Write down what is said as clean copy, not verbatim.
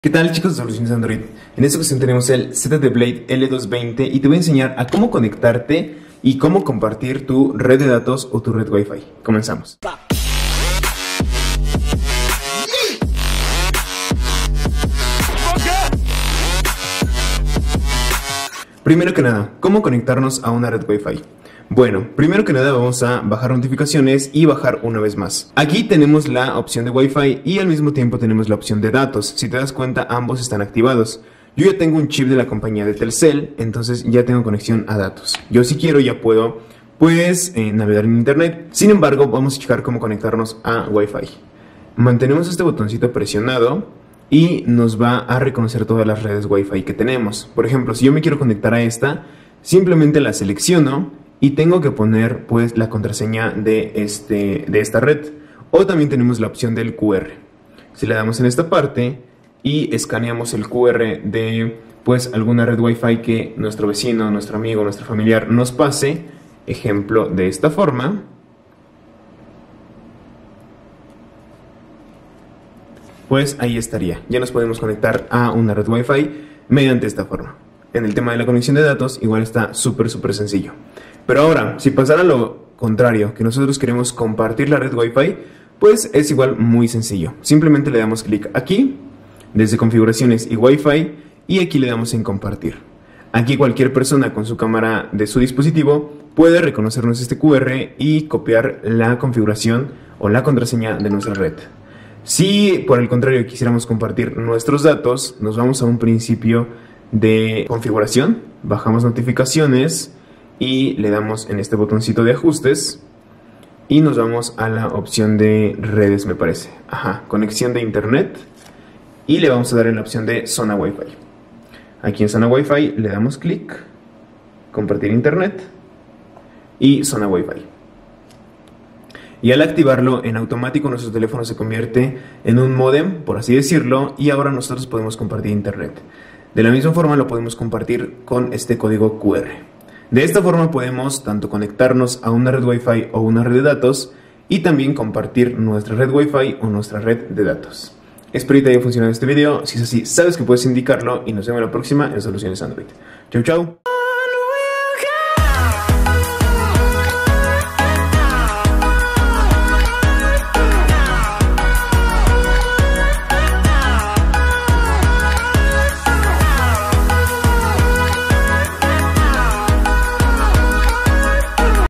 ¿Qué tal, chicos de Soluciones Android? En esta ocasión tenemos el ZTE Blade L220 y te voy a enseñar a cómo conectarte y cómo compartir tu red de datos o tu red Wi-Fi. Comenzamos. Primero que nada, ¿cómo conectarnos a una red Wi-Fi? Bueno, primero que nada vamos a bajar notificaciones y bajar una vez más. Aquí tenemos la opción de Wi-Fi y al mismo tiempo tenemos la opción de datos. Si te das cuenta, ambos están activados. Yo ya tengo un chip de la compañía de Telcel, entonces ya tengo conexión a datos. Yo si quiero ya puedo, navegar en internet. Sin embargo, vamos a checar cómo conectarnos a Wi-Fi. Mantenemos este botoncito presionado y nos va a reconocer todas las redes Wi-Fi que tenemos. Por ejemplo, si yo me quiero conectar a esta, simplemente la selecciono y tengo que poner la contraseña de esta red. O también tenemos la opción del QR. Si le damos en esta parte y escaneamos el QR de alguna red Wi-Fi que nuestro vecino, nuestro amigo, nuestro familiar nos pase, ejemplo de esta forma, pues ahí estaría. Ya nos podemos conectar a una red Wi-Fi mediante esta forma. En el tema de la conexión de datos igual está súper sencillo. Pero ahora, si pasara lo contrario, que nosotros queremos compartir la red Wi-Fi, pues es igual muy sencillo. Simplemente le damos clic aquí, desde configuraciones y Wi-Fi, y aquí le damos en compartir. Aquí cualquier persona con su cámara de su dispositivo puede reconocernos este QR y copiar la configuración o la contraseña de nuestra red. Si por el contrario quisiéramos compartir nuestros datos, nos vamos a un principio de configuración, bajamos notificaciones y le damos en este botoncito de ajustes y nos vamos a la opción de redes, me parece. Conexión de internet y le vamos a dar en la opción de zona Wi-Fi. Aquí en zona Wi-Fi le damos clic, compartir internet y zona Wi-Fi. Y al activarlo, en automático nuestro teléfono se convierte en un módem, por así decirlo, y ahora nosotros podemos compartir internet. De la misma forma lo podemos compartir con este código QR. De esta forma podemos tanto conectarnos a una red Wi-Fi o una red de datos y también compartir nuestra red Wi-Fi o nuestra red de datos. Espero que te haya funcionado este video. Si es así, sabes que puedes indicarlo y nos vemos la próxima en Soluciones Android. Chau.